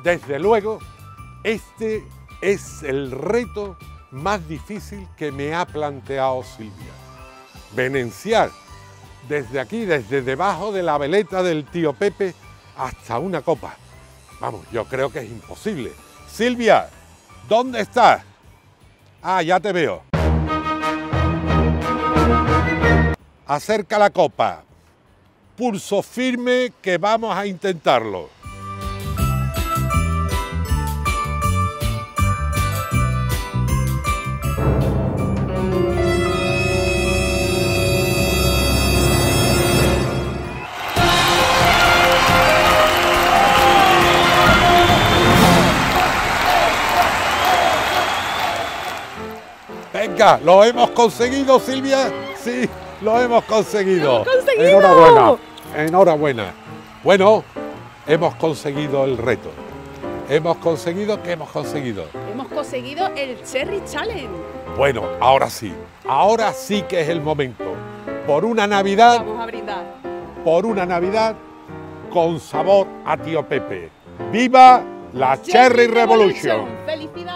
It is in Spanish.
Desde luego, este es el reto más difícil que me ha planteado Silvia. Venenciar desde aquí, desde debajo de la veleta del tío Pepe, hasta una copa. Vamos, yo creo que es imposible. Silvia, ¿dónde estás? Ah, ya te veo. Acerca la copa. Pulso firme que vamos a intentarlo. Venga, lo hemos conseguido, Silvia. Sí, lo hemos conseguido. ¡Lo hemos conseguido! Enhorabuena, enhorabuena. Bueno, hemos conseguido el reto. Hemos conseguido, ¿qué hemos conseguido? Hemos conseguido el Cherry Challenge. Bueno, ahora sí que es el momento. Por una Navidad, Vamos a brindar. por una Navidad con sabor a tío Pepe. ¡Viva la Cherry Revolution! ¡Felicidades!